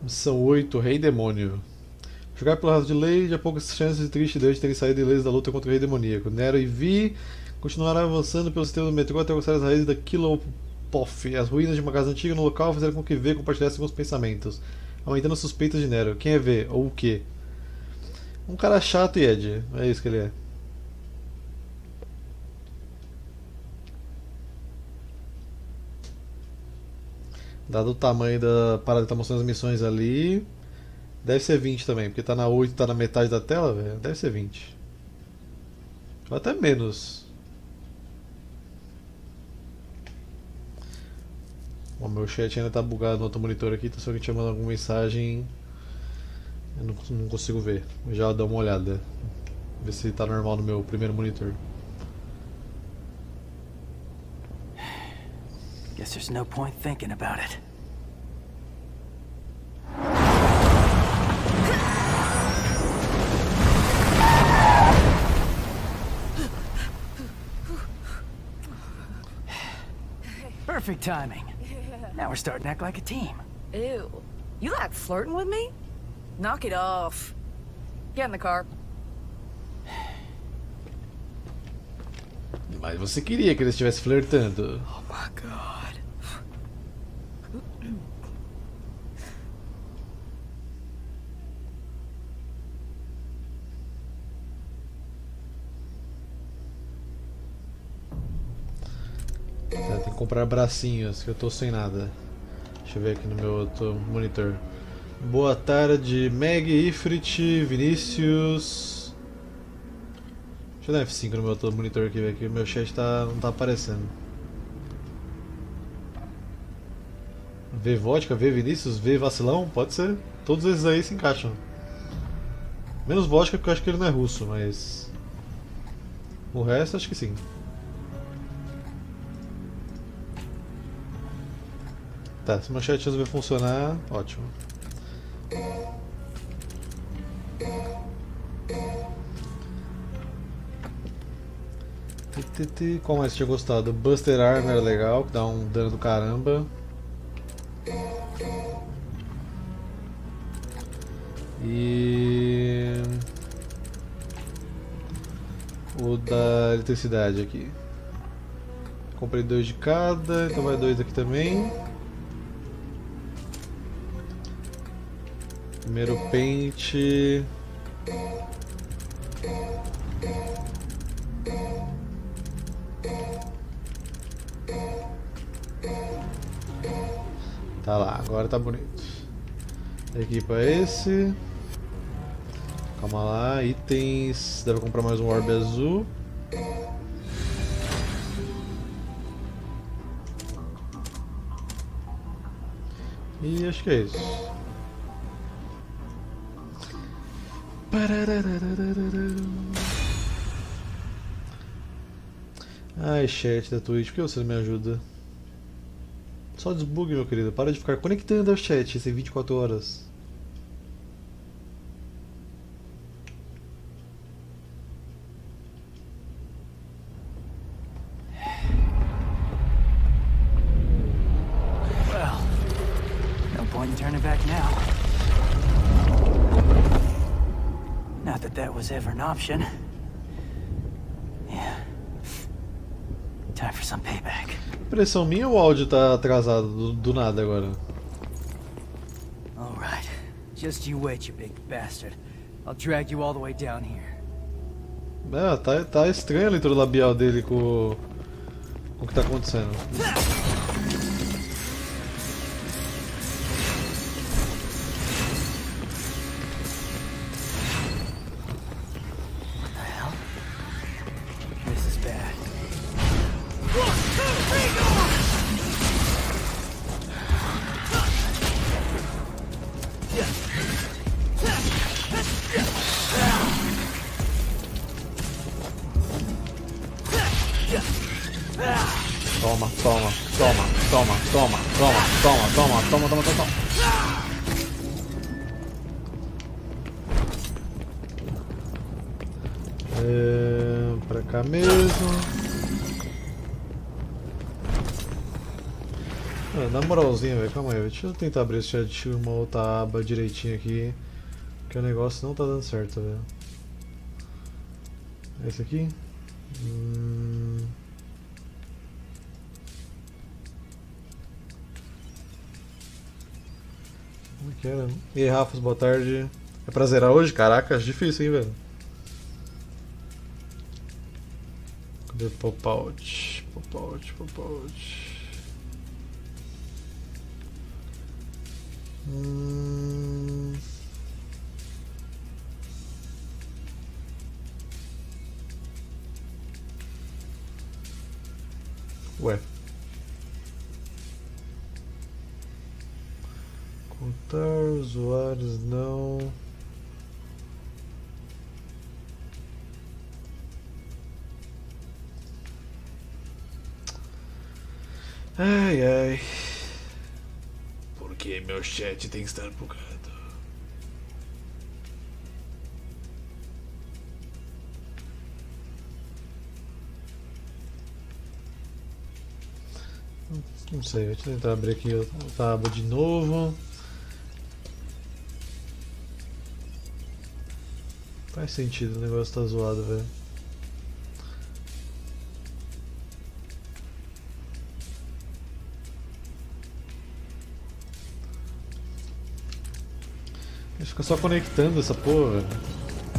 Missão 8, Rei Demônio. Jogar pelo raso de Lade, há poucas chances de Trish e Dante terem saído ilesos da luta contra o Rei Demoníaco. Nero e Vi continuarão avançando pelo sistema do metrô até alcançar as raízes da Kilopoth. As ruínas de uma casa antiga no local fizeram com que V compartilhasse alguns pensamentos, aumentando as suspeitas de Nero. Quem é V? Ou o quê? Um cara chato e Ed. É isso que ele é. Dado o tamanho da parada que tá mostrando as missões ali, deve ser 20 também, porque tá na 8, tá na metade da tela, velho. Deve ser 20. Ou até menos. O meu chat ainda tá bugado no outro monitor aqui, então se alguém te mandando alguma mensagem, eu não consigo ver. Eu já dou uma olhada. Ver se tá normal no meu primeiro monitor. Guess there's no point thinking about it. Perfect timing. Now we're starting to act like a team. Ew. You like flirting with me? Knock it off. Get in the car. Mas você queria que ele estivesse flertando. Oh my god. Tá, tem que comprar bracinhos, que eu tô sem nada. Deixa eu ver aqui no meu outro monitor. Boa tarde, Meg, Ifrit, Vinícius. Deixa eu dar F5 no meu outro monitor aqui, velho, que o meu chat não tá aparecendo. V Vodka, V Vinícius, V Vacilão, pode ser. Todos esses aí se encaixam. Menos Vodka, porque eu acho que ele não é russo, mas... o resto, acho que sim. Tá, se meu chat resolver funcionar, ótimo. Qual mais tinha gostado? Buster Arm era legal, que dá um dano do caramba. E... o da eletricidade aqui. Comprei 2 de cada, então vai 2 aqui também. Primeiro pente. Tá lá, agora tá bonito. Equipa esse. Calma lá, itens. Deve comprar mais um orbe azul. E acho que é isso. Ai, chat da Twitch, por que você não me ajuda? Só desbugue, meu querido. Para de ficar conectando ao chat esse 24 horas. Well, no point in turning back now. Not that that was ever an option. Yeah. Time for some payback. Impressão minha ou o áudio tá atrasado do nada agora? All right. Just you wait, you big bastard. I'll drag you all the way down here. Tá estranha a leitura labial dele com o que tá acontecendo. What the hell? This is bad. Toma, toma, toma, toma, toma, toma, toma, toma, toma, toma, toma. Pra cá mesmo. Na moralzinha, velho, calma aí, deixa eu tentar abrir esse chat uma outra aba direitinho aqui, que o negócio não tá dando certo, velho. Esse aqui? Como é que era? E aí, Rafas, boa tarde. É pra zerar hoje? Caraca, difícil, hein, velho. Cadê pop-out? Pop-out, pop-out. Ué. Contar usuários não. Ai ai. Por que meu chat tem que estar bugado? Não sei, deixa eu tentar abrir aqui a aba de novo. Faz sentido, o negócio tá zoado, velho. Fica só conectando essa porra, velho.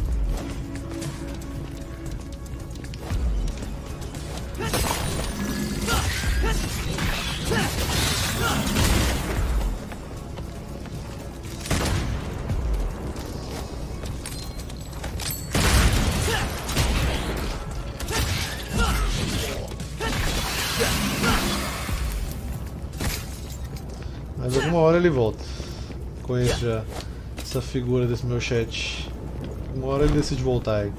Mas alguma hora ele volta. Conheço já essa figura desse meu chat. Uma hora ele decide voltar aí.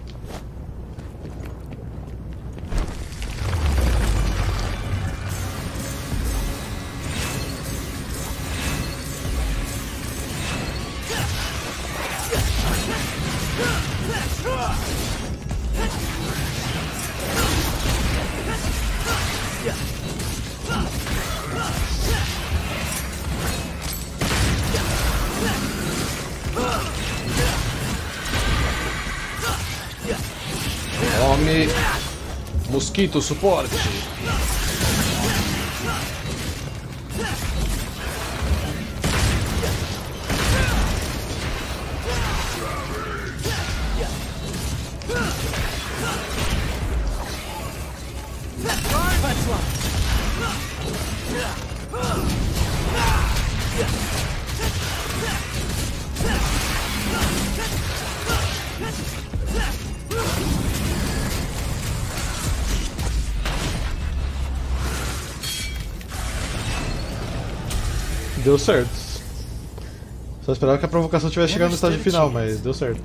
Tome mosquito suporte. Deu certo. Só esperava que a provocação tivesse chegado no estágio final, mas deu certo.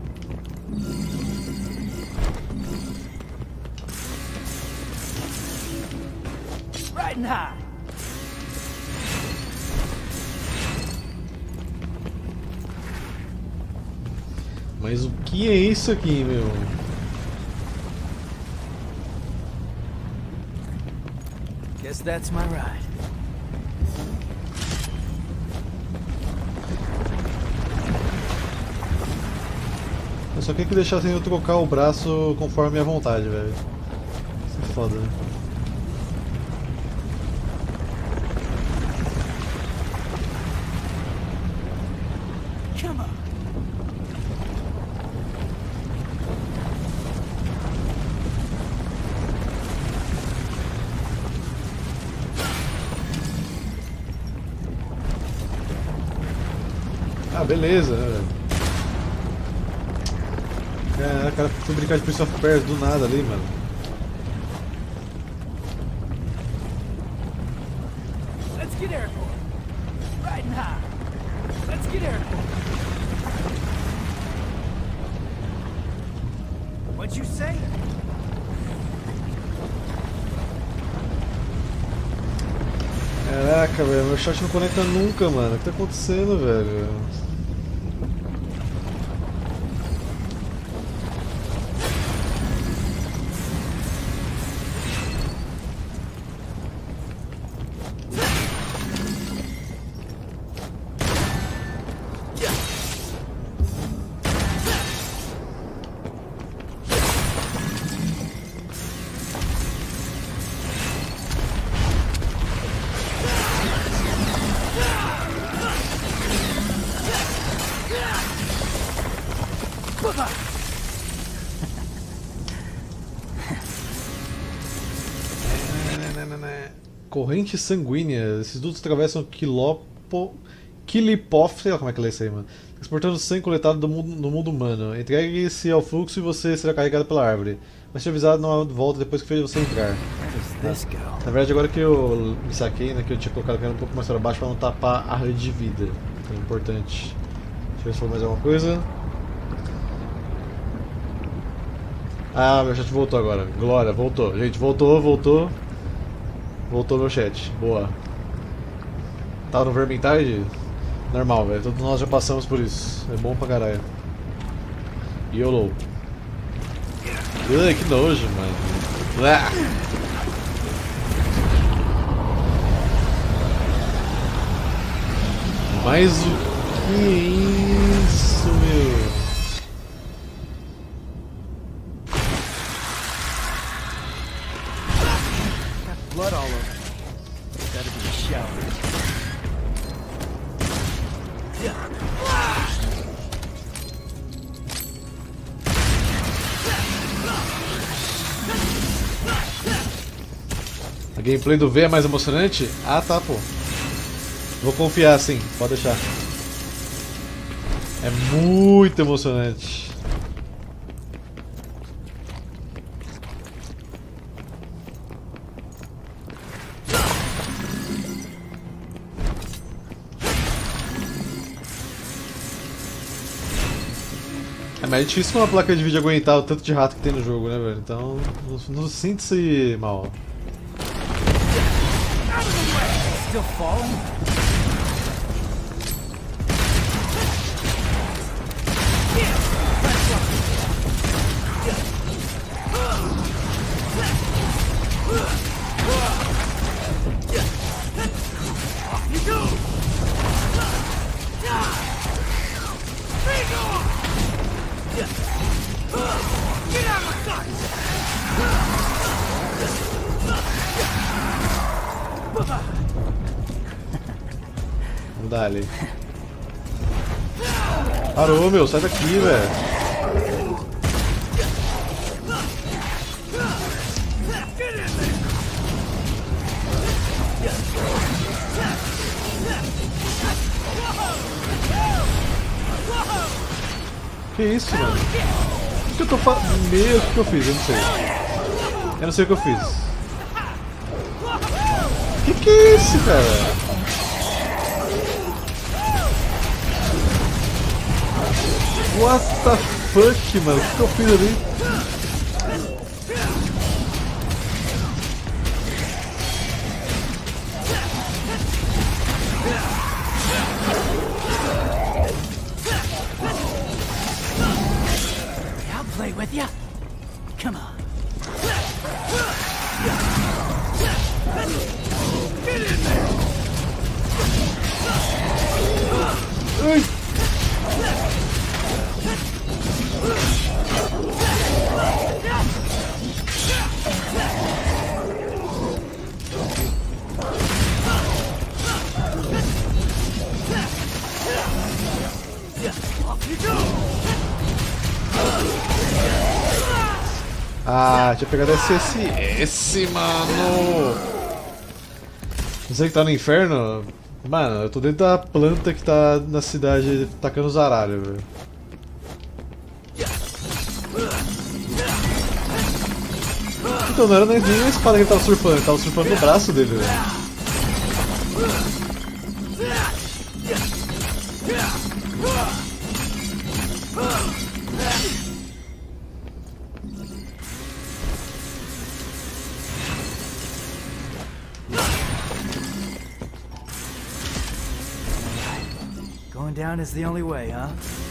Mas o que é isso aqui, meu? Guess that's my ride. Eu só queria que deixassem eu trocar o braço conforme a minha vontade, velho. Isso é foda, né? Come on. Ah, beleza, né, velho? Caraca, o cara foi brincar de Prince of Persia do nada ali, mano. Let's get airborne. Riding high. Let's get airborne. What'd you say? Caraca, velho, meu chat não conecta nunca, mano. O que tá acontecendo, velho? Corrente sanguínea. Esses dutos atravessam Kilipoff, sei lá como é que lê isso aí, mano. Transportando sangue coletado do mundo humano. Entregue-se ao fluxo e você será carregado pela árvore. Mas te avisado não volta depois que fez você entrar. Na verdade, agora que eu me saquei, né, que eu tinha colocado a câmera um pouco mais para baixo para não tapar a rede de vida. Então é importante. Deixa eu ver se for mais alguma coisa. Ah, meu chat voltou agora. Glória, voltou. Gente, voltou. Voltou meu chat. Boa. Tava no Vermintide? Normal, velho. Todos nós já passamos por isso. É bom pra caralho. YOLO. Ai, que nojo, mano. Ah. Mas o que é isso, meu? Blood all over. Better be a shower. A gameplay do V é mais emocionante? Ah, tá, pô. Vou confiar, sim. Pode deixar. É muito emocionante. É mais difícil uma placa de vídeo aguentar o tanto de rato que tem no jogo, né, velho? Então, não sinta-se mal. Still falling? Vamos dar ali. Parou, meu, sai daqui, velho. Que isso, mano? O que eu tô fazendo? Meu, o que eu fiz? Eu não sei. Eu não sei o que eu fiz. Que é isso, cara? What the fuck, mano? O que eu fiz ali? I'll play with you. Come on. Get in there. Ai. Ah, tinha pegado esse, mano. Você que tá no inferno? Mano, eu tô dentro da planta que tá na cidade tacando os aralhos, velho. Então não era nem a espada que ele tava surfando no braço dele, velho. Going down is the only way, huh?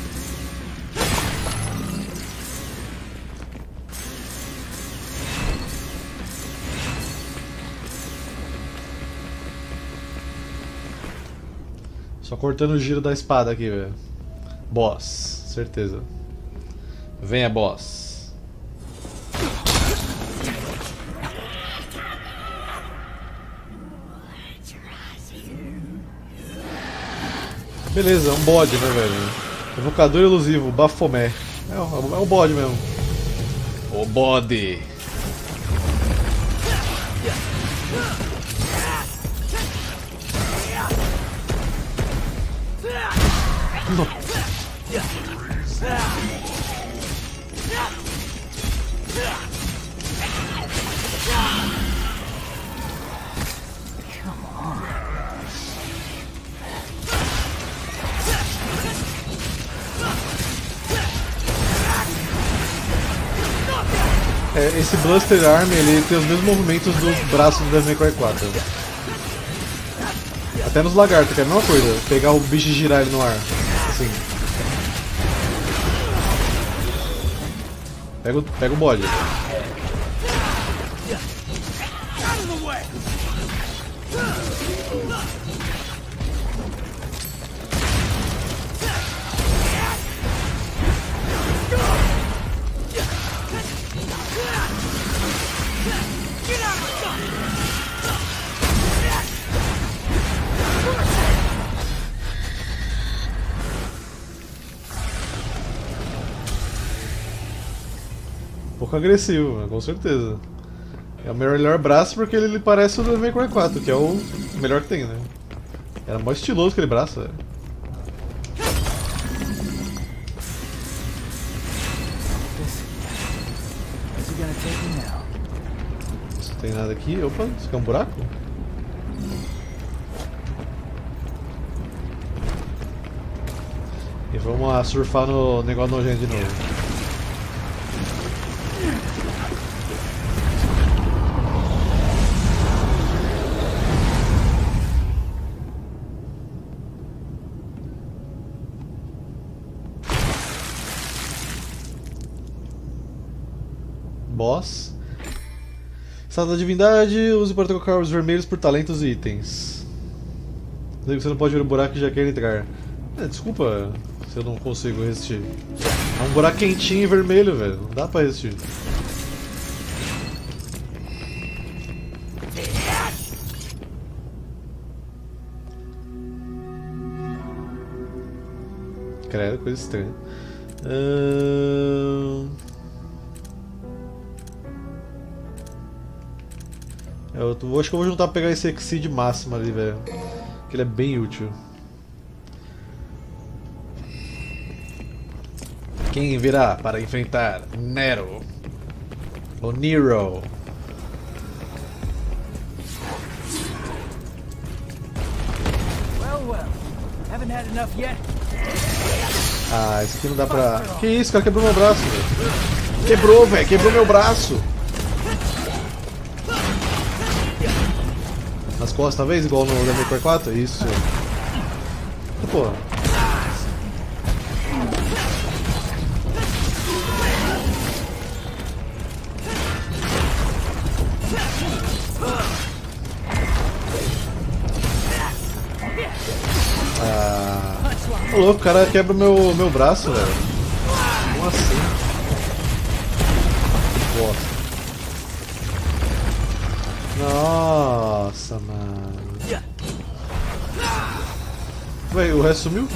Só cortando o giro da espada aqui, velho. Boss, certeza. Venha, boss. Beleza, um bode, né, velho? Evocador elusivo, Baphomet. É o bode mesmo. O bode. Esse Blaster Arm ele tem os mesmos movimentos dos braços do Devil May Cry 4. Até nos lagartos, que é a mesma coisa. Pegar o bicho e girar ele no ar. Assim. Pega o bode. Um pouco agressivo, né? Com certeza. É o melhor braço porque ele parece o do Devil May Cry 4, que é o melhor que tem, né? Era mó estiloso aquele braço, velho. Não tem nada aqui. Opa, isso aqui é um buraco? E vamos lá surfar no negócio nojento de novo. Boss. Estado da divindade, use para trocar os vermelhos por talentos e itens. Você não pode ver o buraco e já quer entrar. Desculpa se eu não consigo resistir. É um buraco quentinho e vermelho, velho. Não dá pra resistir. Credo, coisa estranha. Acho que eu vou juntar pra pegar esse Exceed máximo ali, velho. Que ele é bem útil. Quem virá para enfrentar Nero? Ou Nero? Well. Haven't had enough yet. Ah, esse aqui não dá pra... Que isso, cara? Quebrou meu braço, velho. Quebrou, velho. Quebrou meu braço. Nas costas, talvez? Igual no Devil May Cry 4? Isso. Pô. Ô louco, o cara quebra o meu braço, velho. Como assim? Nossa, mano. Ué, o resto sumiu?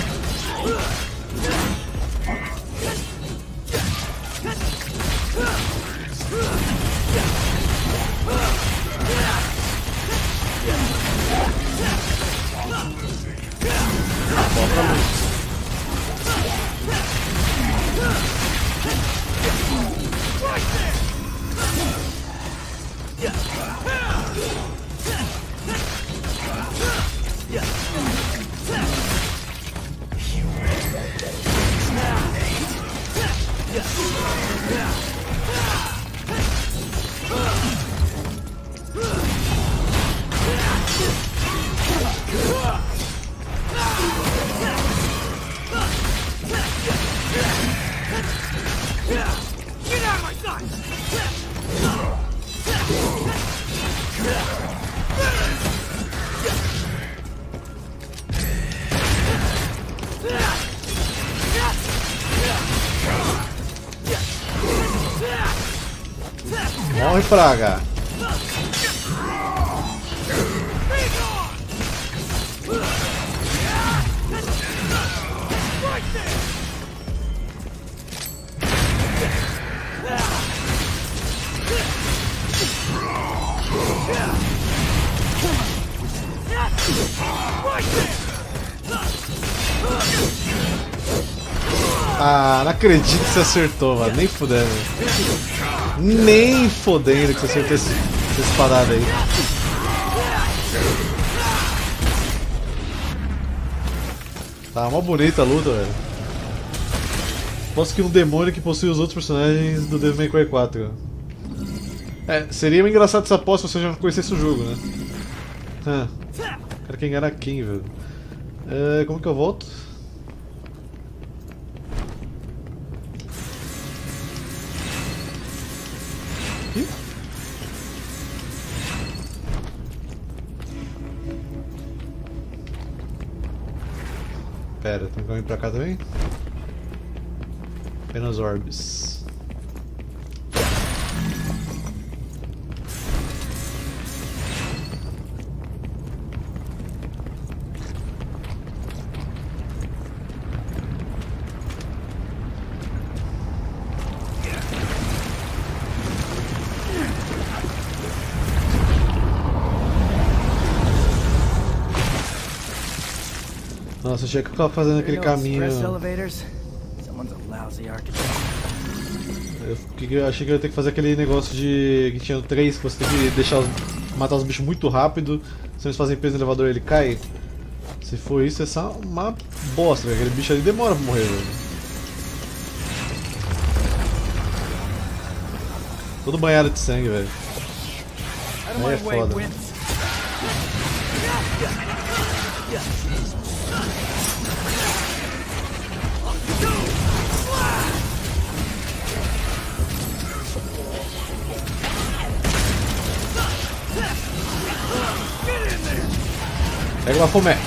Morre, praga! Ah, não acredito que você acertou, mano. Nem fudendo. Nem fodendo que você acertou essa espadada aí. Tá, uma bonita a luta, velho. Posso que um demônio que possui os outros personagens do Devil May Cry 4. É, seria engraçado essa aposta se você já não conhecesse o jogo, né? O cara quer enganar quem, velho? Como que eu volto? Ih? Pera, tem um caminho pra cá também? Apenas orbes. Nossa, achei que eu tava fazendo aquele caminho. Eu achei que eu ia ter que fazer aquele negócio de que tinha 3, que você tem que deixar matar os bichos muito rápido, se eles fazem peso no elevador ele cai. Se for isso, é só uma bosta, velho. Aquele bicho ali demora pra morrer, velho. Todo banhado de sangue, velho. Aí é foda. Pega uma fome.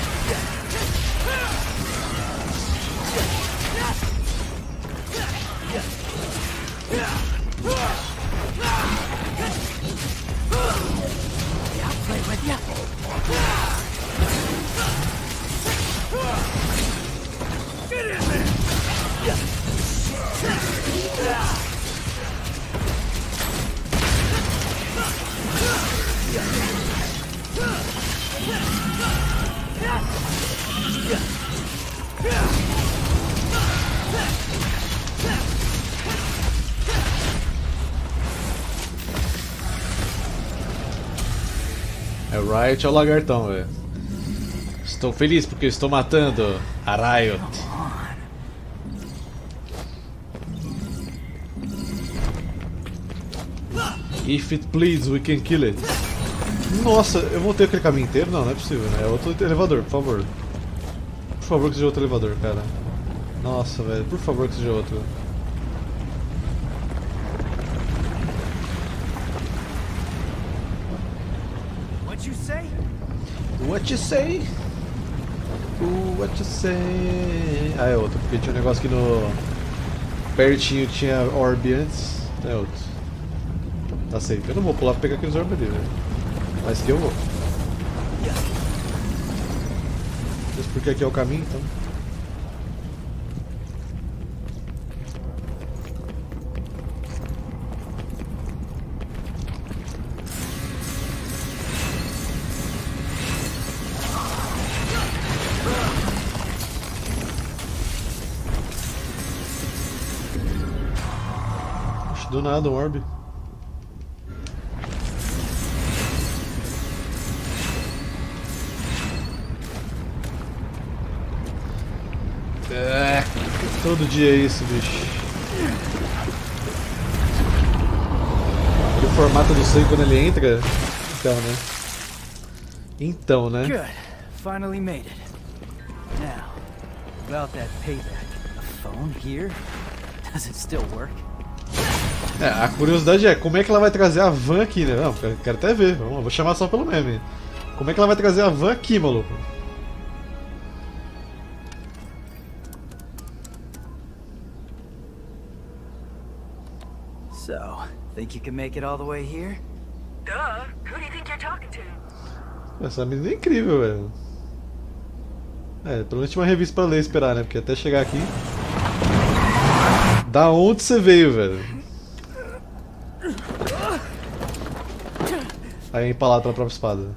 É Riot é o lagartão, velho. Estou feliz porque estou matando a Riot. If it bleeds, we can kill it. Nossa, eu voltei aquele caminho inteiro? Não, não é possível, né? É outro elevador, por favor. Por favor que seja outro elevador, cara. Nossa, velho, por favor que seja outro. What you say? What you say? What you say? Ah, é outro, porque tinha um negócio que no... pertinho tinha orb antes. É outro. Tá safe. Eu não vou pular pra pegar aqueles orb ali, velho. Mas que eu vou. Isso porque aqui é o caminho, então. Do nada um orb. Todo dia é isso, bicho. E o formato do sangue quando ele entra. Então, né? Good. Finally made it. Now, about that payback. A phone here? Does it still work? A curiosidade é como é que ela vai trazer a van aqui, né? Não, quero até ver. Vou chamar só pelo meme. Como é que ela vai trazer a van aqui, maluco? So, think you can make it all the way here? Duh. Who do you think you're talking to? Essa menina é incrível, velho. Pelo menos tinha uma revista pra ler e esperar, né? Porque até chegar aqui... Da onde você veio, velho? Aí é empalado pela própria espada.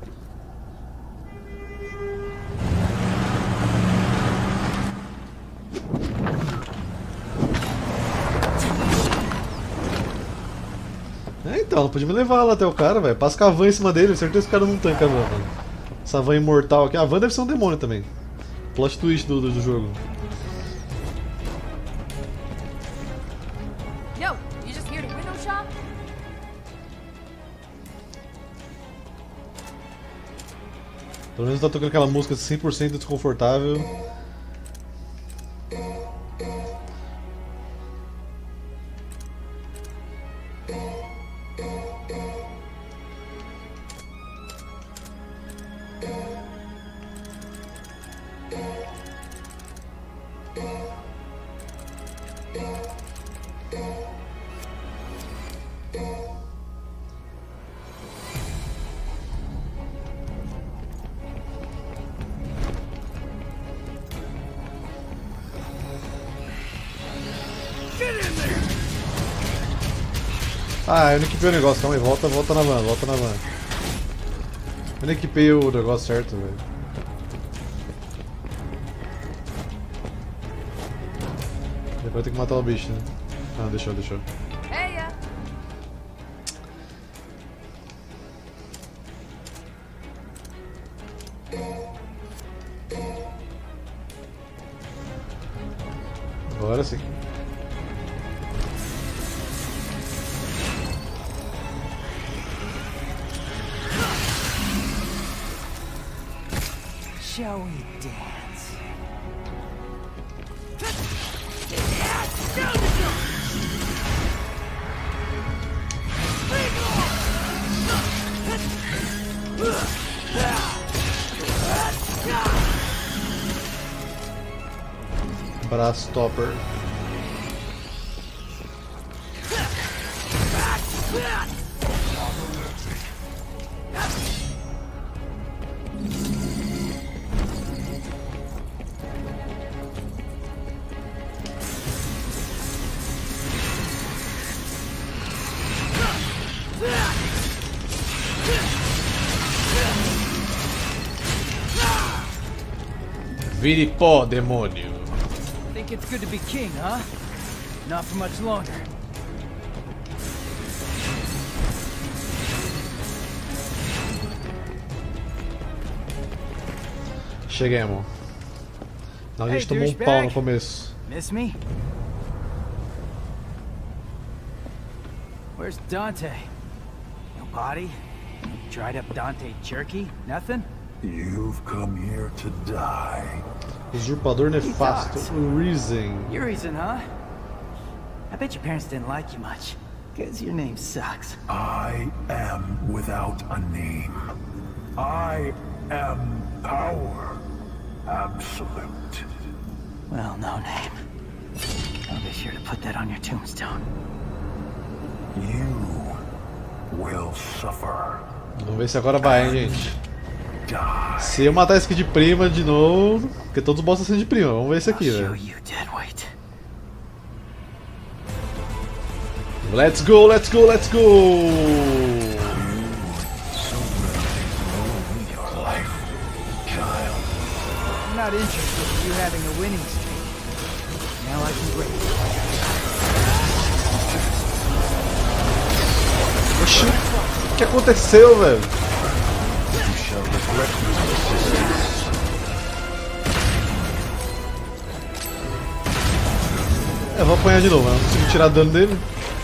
Então, ela podia me levar lá até o cara, velho. Passa com a van em cima dele, certeza que o cara não tanca a van, mano. Essa van imortal aqui. A van deve ser um demônio também. Plot twist do jogo. Yo, you just here to window shop? Pelo menos tá tocando aquela música 100% desconfortável. Ah, eu não equipei o negócio, calma aí, volta na van, volta na van. Eu não equipei o negócio certo, velho. Depois tem que matar o bicho, né? Ah, deixou. Hey, ya. Agora sim. Shall we dance? Braço topper. Vire pó, demônio. Think it's good to be king, huh? Not for much longer. Cheguemos. Não, a gente tomou um pau no começo. Miss me? Where's Dante? No body? Dried up Dante jerky? Nothing? You've come here to die. Usurpador nefasto. Reason. Your reason, huh? I bet your parents didn't like you much. Cause your name sucks. I am without a name. I am power. Absolute. Well, no name. I'll be sure to put that on your tombstone. You will suffer. Vamos ver se agora vai, hein, gente. Die. Se eu matar esse aqui de prima de novo, porque todos os boss são de prima, vamos ver esse aqui, I'll show velho. you dead weight. Let's go, let's go, let's go! Your life, child. I'm not interested in you having a winning streak. Now I can break it. Oxi, o que aconteceu, velho? You shall regret your decisions. Eu vou apanhar de novo, eu não consigo tirar dano dele.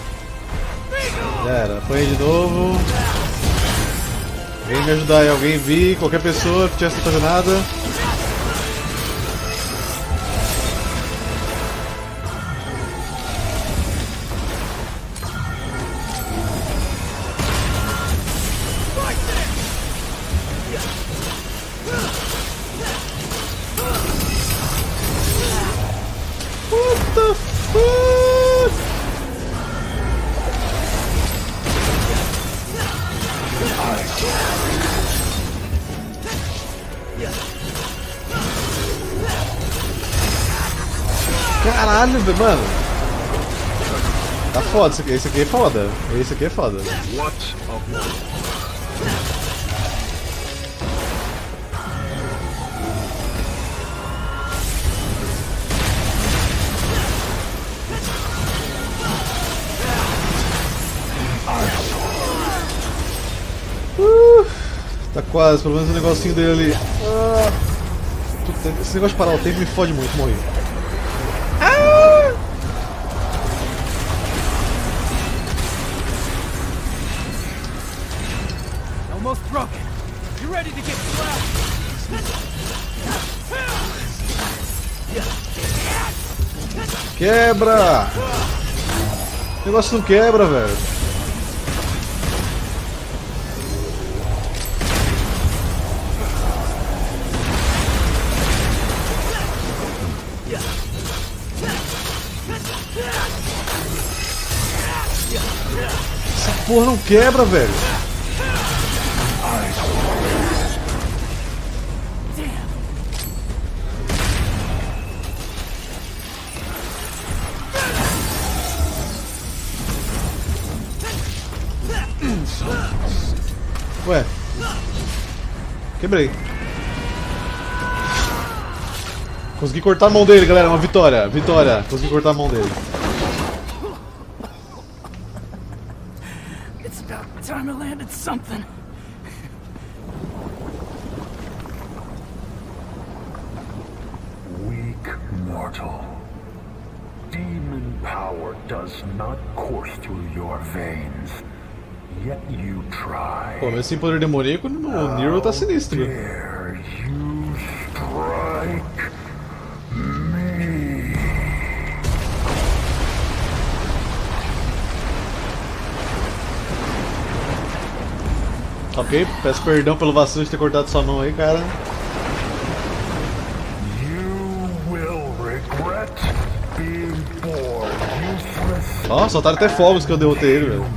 Já era, apanhei de novo. Vem me ajudar aí, alguém vir, qualquer pessoa que tivesse não fazer nada. What the fuck? Caralho, mano. Tá foda isso aqui. Esse aqui é foda. Esse aqui é foda. What of one? quase, pelo menos o negocinho dele ali. Ah. Esse negócio de parar o tempo me fode muito, morri. Ah. Almost broken. You ready to get slapped? Quebra! O negócio não quebra, velho. Essa porra não quebra, velho. Ué, quebrei. Consegui cortar a mão dele, galera. Uma vitória. Vitória. Consegui cortar a mão dele. It's about time I landed something. Weak mortal. Demon power does not course through your veins. Yet you try. Pô, mas sem poder demoníaco, o Nero tá sinistro. Dare you strike me? Ok, peço perdão pelo vacilo de ter cortado sua mão aí, cara. You will regret being born useless. Ó, soltaram até fogos que eu derrotei ele, velho.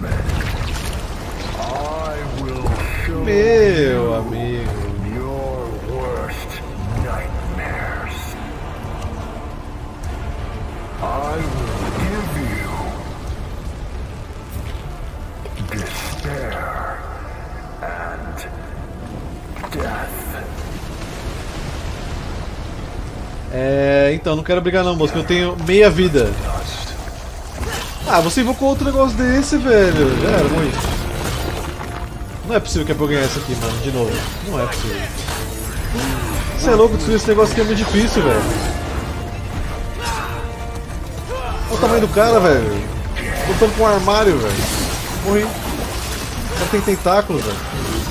I will show Meu amigo. your worst nightmares. I will give you despair and death. Então, não quero brigar não, moço, que eu tenho meia vida. Dust. Ah, você invocou outro negócio desse, velho. Já era, morri. Não é possível que é pra eu ganhar isso aqui, mano, de novo. Não é possível. Você é louco, destruir esse negócio aqui é muito difícil, velho. Olha o tamanho do cara, velho. Lutando com um armário, velho. Morri. O cara tem tentáculos, velho.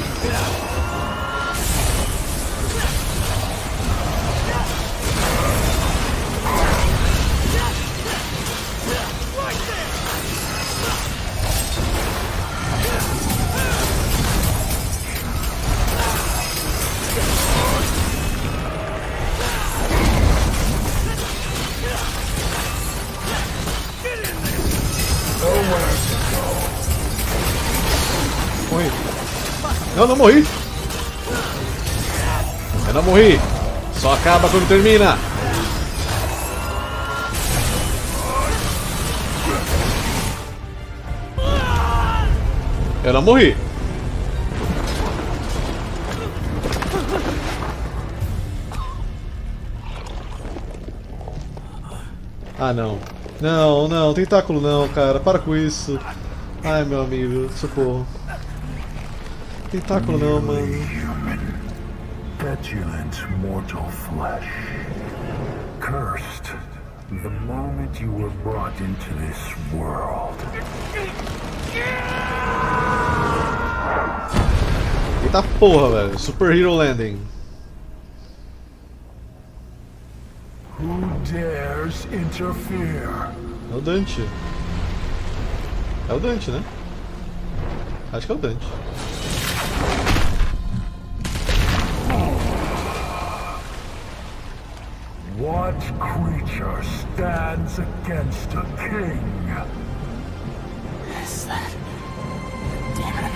Morri. Não, não morri. Eu não morri. Só acaba quando termina. Eu não morri. Ah, não. Não, não, tentáculo não, cara. Para com isso. Ai, meu amigo, socorro. Tentáculo não, mano. Human, petulant mortal flesh. Cursed the moment you were brought into this world. Eita porra, velho. Super Hero Landing. Who dares interfere? É o Dante. É o Dante, né? Acho que é o Dante. What creature stands against a king? Is that demon?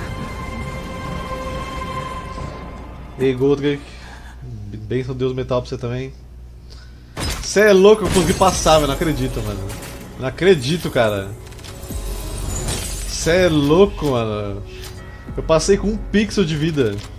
E aí, Goldrick. Benção Deus Metal pra você também. Você é louco, eu consegui passar, velho. Não acredito, mano. Não acredito, cara. Você é louco, mano. Eu passei com 1 pixel de vida.